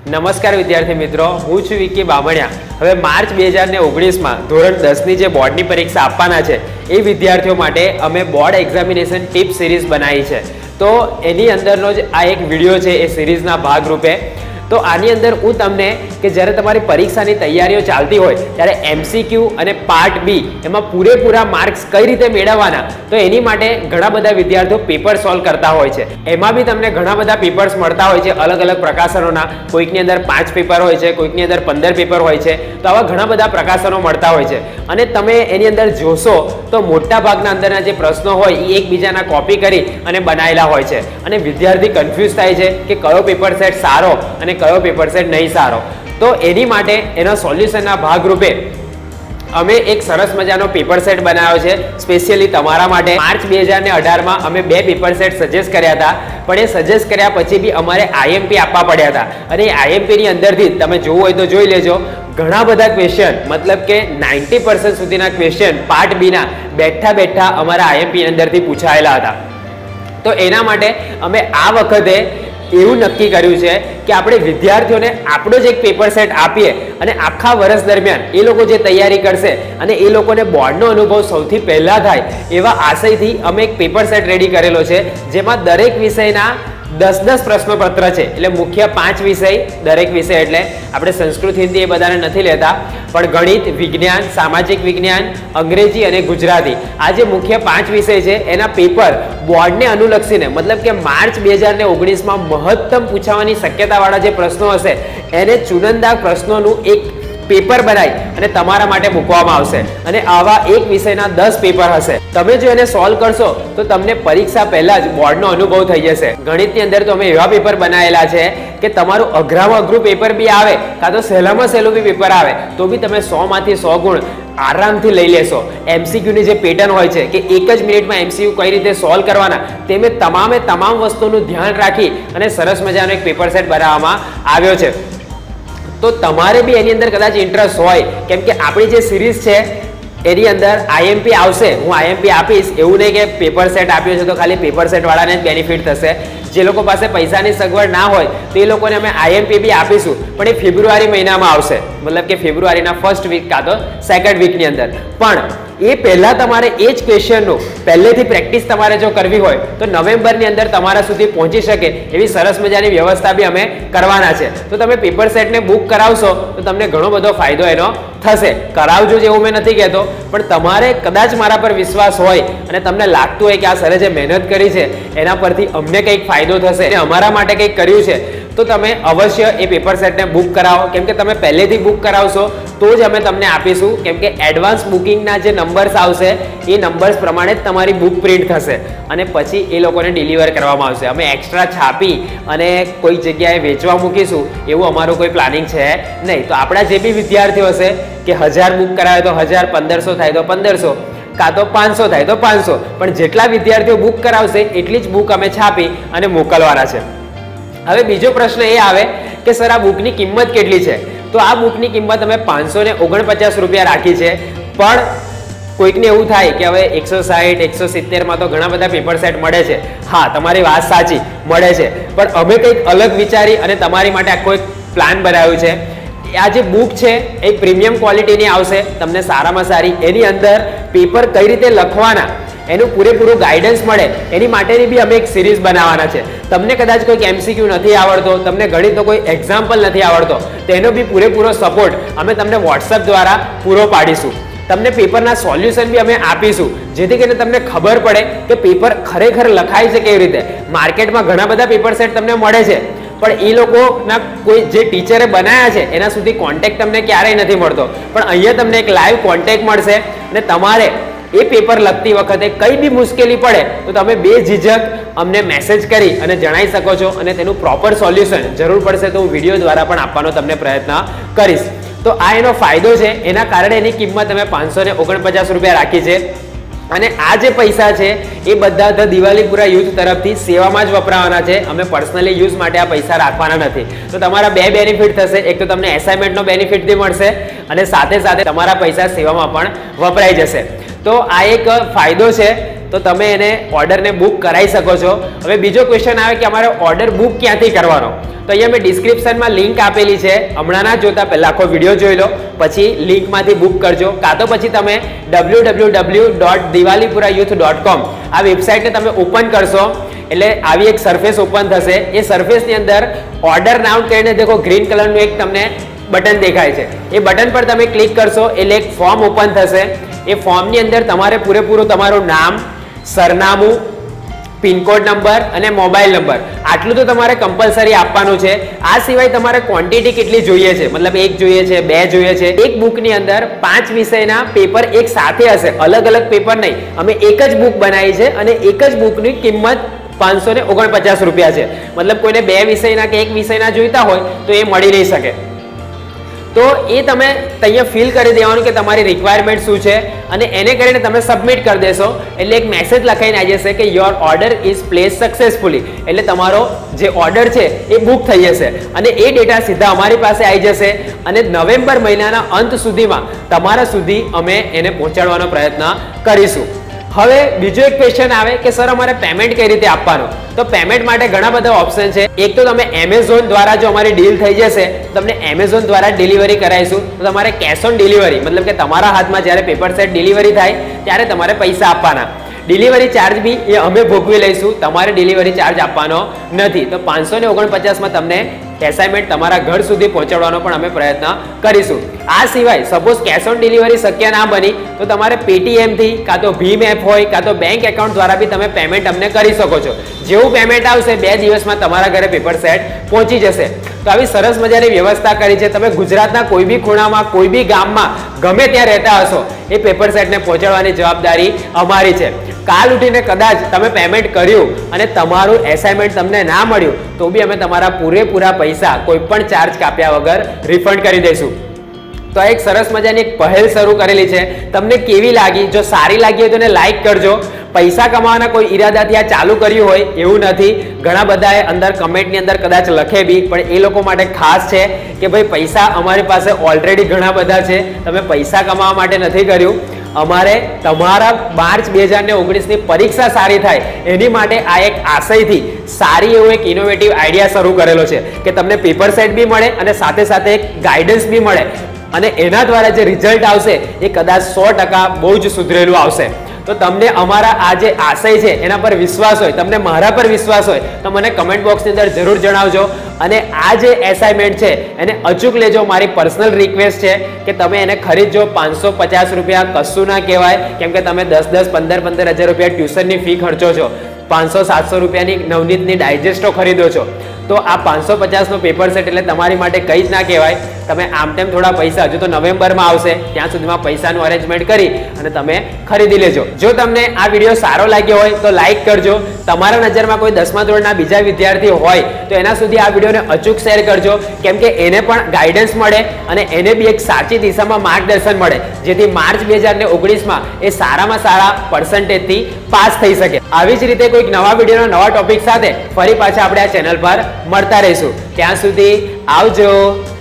નમસ્કાર વિદ્યાર્થી મિત્રો, હું છું વિકી બામણિયા। હવે માર્ચ 2019માં ધોરણ 10ની જે બોર્ડની પરીક્ષા આપવાના છે એ વિદ્યાર્થીઓ માટે અમે બોર્ડ એક્ઝામિનેશન ટિપ સિરીઝ બનાવી છે। તો એની અંદરનો જ આ એક વિડીયો છે એ સિરીઝના ભાગરૂપે। તો આની અંદર હું તમને કે જ્યારે તમારી પરીક્ષાની તૈયારીઓ ચાલતી હોય ત્યારે એમસીક્યુ અને પાર્ટ બી એમાં પૂરેપૂરા માર્ક્સ કઈ રીતે મેળવવાના, તો એની માટે ઘણા બધા વિદ્યાર્થીઓ પેપર સોલ્વ કરતા હોય છે। એમાં બી તમને ઘણા બધા પેપર્સ મળતા હોય છે અલગ અલગ પ્રકાશનોના। કોઈકની અંદર 5 પેપર હોય છે, કોઈકની અંદર 15 પેપર હોય છે। તો આવા ઘણા બધા પ્રકાશનો મળતા હોય છે અને તમે એની અંદર જોશો તો મોટા ભાગના અંદરના જે પ્રશ્નો હોય એ એકબીજાના કોપી કરી અને બનાવેલા હોય છે અને વિદ્યાર્થી કન્ફ્યુઝ થાય છે કે કયો પેપર સેટ સારો અને કયો પેપર સેટ નહીં સારો। તો એની માટે એના સોલ્યુશનના ભાગરૂપે અમે એક સરસ મજાનો પેપર સેટ બનાવ્યો છે સ્પેશિયલી તમારા માટે। માર્ચ 2018માં અમે 2 પેપર સેટ સજેસ્ટ કર્યા હતા, પણ એ સજેસ્ટ કર્યા પછી બી અમારે I.M.P આપવા પડ્યા હતા અને I.M.P ની અંદરથી તમે જોવું હોય તો જોઈ લેજો, ઘણા બધા ક્વેશ્ચન મતલબ કે 90% સુધીના ક્વેશ્ચન પાર્ટ બીના બેઠા અમારા I.M.P અંદરથી પૂછાયેલા હતા। તો એના માટે અમે આ વખતે એવું નક્કી કર્યું છે કે આપણે વિદ્યાર્થીઓને આપણો જ એક પેપર સેટ આપીએ અને આખા વર્ષ દરમિયાન એ લોકો જે તૈયારી કરશે અને એ લોકોને બોર્ડનો અનુભવ સૌથી પહેલા થાય એવા આશયથી અમે એક પેપર સેટ રેડી કરેલો છે, જેમાં દરેક વિષયના 10 પ્રશ્નપત્ર છે। એટલે મુખ્ય 5 વિષય, દરેક વિષય એટલે આપણે સંસ્કૃત, હિન્દી એ બધાને નથી લેતા, પણ ગણિત, વિજ્ઞાન, સામાજિક વિજ્ઞાન, અંગ્રેજી અને ગુજરાતી આ જે મુખ્ય 5 વિષય છે એના પેપર બોર્ડને અનુલક્ષીને મતલબ કે માર્ચ 2019માં મહત્તમ પૂછાવાની શક્યતાવાળા જે પ્રશ્નો હશે એને ચુનંદા પ્રશ્નોનું એક પેપર બનાવી અને તમારા માટે મૂકવામાં આવશે અને આવા એક વિષયના 10 પેપર હશે। તમે જો એને સોલ્વ કરશો તો તમને પરીક્ષા પહેલા જ બોર્ડનો અનુભવ થઈ જશે। ગણિતની અંદર તો અમે એવા પેપર બનાવેલા છે કે તમારું અઘરામાં અઘરું પેપર બી આવે કાં તો સહેલામાં સહેલું બી પેપર આવે તો બી તમે 100માંથી 100 ગુણ આરામથી લઈ લેશો। એમસીક્યુની જે પેટર્ન હોય છે કે એક જ મિનિટમાં એમસીક્યુ કઈ રીતે સોલ્વ કરવાના તે મેં તમામ વસ્તુનું ધ્યાન રાખી અને સરસ મજાનો એક પેપર સેટ બનાવવામાં આવ્યો છે। તો તમારે બી એની અંદર કદાચ ઇન્ટરેસ્ટ હોય, કેમ કે આપણી જે સિરીઝ છે એની અંદર I.M.P આવશે, હું I.M.P આપીશ, એવું નહીં કે પેપર સેટ આપ્યો છે તો ખાલી પેપર સેટ વાળાને જ બેનિફિટ થશે। જે લોકો પાસે પૈસાની સગવડ ના હોય તો એ લોકોને અમે I.M.P બી આપીશું, પણ એ ફેબ્રુઆરી મહિનામાં આવશે, મતલબ કે ફેબ્રુઆરીના ફર્સ્ટ વીક કાં તો સેકન્ડ વીકની અંદર। પણ એ પહેલાં તમારે એ જ ક્વેશ્ચનનું પહેલેથી પ્રેક્ટિસ તમારે જો કરવી હોય તો નવેમ્બરની અંદર તમારા સુધી પહોંચી શકે એવી સરસ મજાની વ્યવસ્થા બી અમે કરવાના છે। તો તમે પેપર સેટને બુક કરાવશો તો તમને ઘણો બધો ફાયદો એનો થશે। કરાવજો જેવું મેં નથી કહેતો, પણ તમારે કદાચ મારા પર વિશ્વાસ હોય અને તમને લાગતું હોય કે આ સરે જે મહેનત કરી છે એના પરથી અમને કંઈક ફાયદો થશે અને અમારા માટે કંઈક કર્યું છે તો તમે અવશ્ય એ પેપર સેટને બુક કરાવો, કેમ કે તમે પહેલેથી બુક કરાવશો તો જ અમે તમને આપીશું, કેમ કે એડવાન્સ બુકિંગના જે નંબર્સ આવશે એ નંબર્સ પ્રમાણે જ તમારી બુક પ્રિન્ટ થશે અને પછી એ લોકોને ડિલિવર કરવામાં આવશે। અમે એક્સ્ટ્રા છાપી અને કોઈ જગ્યાએ વેચવા મૂકીશું એવું અમારું કોઈ પ્લાનિંગ છે નહીં। તો આપણા જે બી વિદ્યાર્થીઓ હશે કે 1000 બુક કરાવે તો 1000, 1500 થાય તો 1500, કાં તો 500 થાય તો 500, પણ જેટલા વિદ્યાર્થીઓ બુક કરાવશે એટલી જ બુક અમે છાપી અને મોકલવાના છે। હવે બીજો પ્રશ્ન એ આવે કે સર આ બુકની કિંમત કેટલી છે? તો આ બુકની કિંમત અમે 549 રૂપિયા રાખી છે, પણ કોઈકને એવું થાય કે હવે 160, 170માં તો ઘણા બધા પેપર સેટ મળે છે। હા, તમારી વાત સાચી, મળે છે, પણ અમે કંઈક અલગ વિચારી અને તમારી માટે આખો એક પ્લાન બનાવ્યું છે। આ જે બુક છે એ પ્રીમિયમ ક્વોલિટીની આવશે, તમને સારામાં સારી, એની અંદર પેપર કઈ રીતે લખવાના એનું પૂરેપૂરું ગાઈડન્સ મળે એની માટેની બી અમે એક સિરીઝ બનાવવાના છે। તમને કદાચ કોઈક એમસીક્યુ નથી આવડતો, તમને ગણિતનો કોઈ એક્ઝામ્પલ નથી આવડતો, તેનો બી પૂરેપૂરો સપોર્ટ અમે તમને વોટ્સઅપ દ્વારા પૂરો પાડીશું। તમને પેપરના સોલ્યુશન બી અમે આપીશું, જેથી કરીને તમને ખબર પડે કે પેપર ખરેખર લખાય છે કેવી રીતે। માર્કેટમાં ઘણા બધા પેપર સેટ તમને મળે છે, પણ એ લોકોના કોઈ જે ટીચરે બનાવ્યા છે એના સુધી કોન્ટેક્ટ તમને ક્યારેય નથી મળતો, પણ અહીંયા તમને એક લાઈવ કોન્ટેક્ટ મળશે અને તમારે એ પેપર લખતી વખતે કંઈ બી મુશ્કેલી પડે તો તમે બેઝિઝક અમને મેસેજ કરી અને જણાવી શકો છો અને તેનું પ્રોપર સોલ્યુશન જરૂર પડશે તો હું વિડીયો દ્વારા પણ આપવાનો તમને પ્રયત્ન કરીશ। તો આ એનો ફાયદો છે, એના કારણે એની કિંમત અમે 549 રૂપિયા રાખી છે અને આ જે પૈસા છે એ બધા ધ દિવાલીપુરા યુથ તરફથી સેવામાં જ વપરાવાના છે। અમે પર્સનલી યુઝ માટે આ પૈસા રાખવાના નથી। તો તમારા 2 બેનિફિટ થશે, એક તો તમને એસાઇનમેન્ટનો બેનિફિટ બી મળશે અને સાથે સાથે તમારા પૈસા સેવામાં પણ વપરાઈ જશે। તો આ એક ફાયદો છે તો તમે એને ઓર્ડરને બુક કરાવી શકો છો. હવે બીજો ક્વેશ્ચન આવે કે અમારે ઓર્ડર બુક ક્યાંથી કરવાનો, તો અહીંયા મેં ડિસ્ક્રિપ્શનમાં લિંક આપેલી છે, હમણાં ના જોતા પહેલા આખો વિડીયો જોઈ લો, પછી લિંકમાંથી બુક કરજો, કાં તો પછી તમે www.diwalipurayouth.com આ વેબસાઇટને તમે ઓપન કરશો એટલે આવી એક સરફેસ ઓપન થશે. એ સરફેસની અંદર ઓર્ડર નાઉ કરીને દેખો ગ્રીન કલરનું એક તમને બટન દેખાય છે, એ બટન પર તમે ક્લિક કરશો એટલે એક ફોર્મ ઓપન થશે. એ ફોર્મની અંદર તમારે પૂરેપૂરું તમારું નામ, સરનામું, પિનકોડ નંબર અને મોબાઈલ નંબર આટલું તો તમારે કમ્પલસરી આપવાનું છે. આ સિવાય તમારે ક્વોન્ટિટી કેટલી જોઈએ છે, મતલબ 1 જોઈએ છે, 2 જોઈએ છે. એક બુકની અંદર 5 વિષયના પેપર એક સાથે હશે, અલગ અલગ પેપર નહીં. અમે એક જ બુક બનાવી છે અને એક જ બુકની કિંમત 549 રૂપિયા છે. મતલબ કોઈને 2 વિષયના કે 1 વિષયના જોઈતા હોય તો એ મળી નહીં શકે. તો એ તમે અહીંયા ફિલ કરી દેવાનું કે તમારી રિક્વાયરમેન્ટ શું છે અને એને કરીને તમે સબમિટ કરી દેશો એટલે એક મેસેજ લખાઈને આવી જશે કે your order is place successfully, એટલે તમારો જે ઓર્ડર છે એ બુક થઈ જશે અને એ ડેટા સીધા અમારી પાસે આવી જશે અને નવેમ્બર મહિનાના અંત સુધીમાં તમારા સુધી અમે એને પહોંચાડવાનો પ્રયત્ન કરીશું. હવે બીજો એક ક્વેશ્ચન આવે કે સર અમારે પેમેન્ટ કઈ રીતે આપવાનું, તો પેમેન્ટ માટે ઘણા બધા ઓપ્શન છે. એક તો તમે એમેઝોન દ્વારા જો અમારી ડીલ થઈ જશે, તમને એમેઝોન દ્વારા ડિલિવરી કરાવીશું, તો તમારે કેશ ઓન ડિલિવરી મતલબ કે તમારા હાથમાં જ્યારે પેપર સેટ ડિલિવરી થાય ત્યારે તમારે પૈસા આપવાના. ડિલિવરી ચાર્જ બી એ અમે ભોગવી લઈશું, તમારે ડિલિવરી ચાર્જ આપવાનો નથી. તો 549માં તમને એસાઇનમેન્ટ તમારા ઘર સુધી પહોંચાડવાનો પણ અમે પ્રયત્ન કરીશું. આ સિવાય સપોઝ કેશ ઓન ડિલિવરી શક્ય ના બની તો તમારે પેટીએમથી કાં તો ભીમ એપ હોય કાં તો બેંક એકાઉન્ટ દ્વારા બી તમે પેમેન્ટ અમને કરી શકો છો. જેવું પેમેન્ટ આવશે 2 દિવસમાં તમારા ઘરે પેપર સેટ પહોંચી જશે. તો આવી સરસ મજાની વ્યવસ્થા કરી છે. તમે ગુજરાતના કોઈ બી ખૂણામાં કોઈ બી ગામમાં ગમે ત્યાં રહેતા હશો, એ પેપર સેટને પહોંચાડવાની જવાબદારી અમારી છે. કાલ ઉઠીને કદાચ તમે પેમેન્ટ કર્યું અને તમારું એસાઇનમેન્ટ તમને ના મળ્યું તો બી અમે તમારા પૂરેપૂરા પૈસા કોઈ પણ ચાર્જ કાપ્યા વગર રિફંડ કરી દઈશું. તો એક સરસ મજાની એક પહેલ શરૂ કરેલી છે. તમને કેવી લાગી? જો સારી લાગી હોય તો એને લાઈક કરજો. પૈસા કમાવાના કોઈ ઈરાદાથી આ ચાલુ કર્યું હોય એવું નથી. ઘણા બધાએ અંદર કમેન્ટની અંદર કદાચ લખે બી, પણ એ લોકો માટે ખાસ છે કે ભાઈ પૈસા અમારી પાસે ઓલરેડી ઘણા બધા છે, તમે પૈસા કમાવા માટે નથી કર્યું. અમારે તમારા માર્ચ 2019ની પરીક્ષા સારી થાય એની માટે આ એક આશયથી સારી એવું એક ઇનોવેટિવ આઈડિયા શરૂ કરેલો છે કે તમને પેપર સેટ બી મળે અને સાથે સાથે એક ગાઈડન્સ બી મળે અને એના દ્વારા જે રિઝલ્ટ આવશે એ કદાચ 100% બહુ જ સુધરેલું આવશે. તો તમને અમારા આ જે આશય છે એના પર વિશ્વાસ હોય, તમને મારા પર વિશ્વાસ હોય તો મને કમેન્ટ બોક્સની અંદર જરૂર જણાવજો. અને આ જે એસાઇનમેન્ટ છે એને અચૂક લેજો. મારી પર્સનલ રિક્વેસ્ટ છે કે તમે એને ખરીદજો. 550 રૂપિયા કશું ના કહેવાય, કેમ કે તમે 10-10, 15-15 હજાર રૂપિયા ટ્યુશનની ફી ખર્ચો છો, 500-700 રૂપિયાની નવનીતની ડાયજેસ્ટો ખરીદો છો. તો આ 550નો પેપર સેટ એટલે તમારી માટે કંઈ જ ના કહેવાય. તમે આમ તેમ થોડા પૈસા, હજુ તો નવેમ્બરમાં આવશે ત્યાં સુધીમાં પૈસાનું અરેન્જમેન્ટ કરી અને તમે ખરીદી લેજો. જો તમને આ વિડીયો સારો લાગ્યો હોય તો લાઈક કરજો. તમારા નજરમાં કોઈ 10મા ધોરણના બીજા વિદ્યાર્થી હોય તો એના સુધી આ વિડીયોને અચૂક શેર કરજો, કેમ કે એને પણ ગાઈડન્સ મળે અને એને બી એક સાચી દિશામાં માર્ગદર્શન મળે, જેથી માર્ચ 2019માં એ સારામાં સારા પર્સન્ટેજથી પાસ થઈ શકે. આવી જ રીતે કોઈક નવા વિડીયોના નવા ટોપિક સાથે ફરી પાછા આપણે આ ચેનલ પર મળતા રહીશું. ત્યાં સુધી આવજો.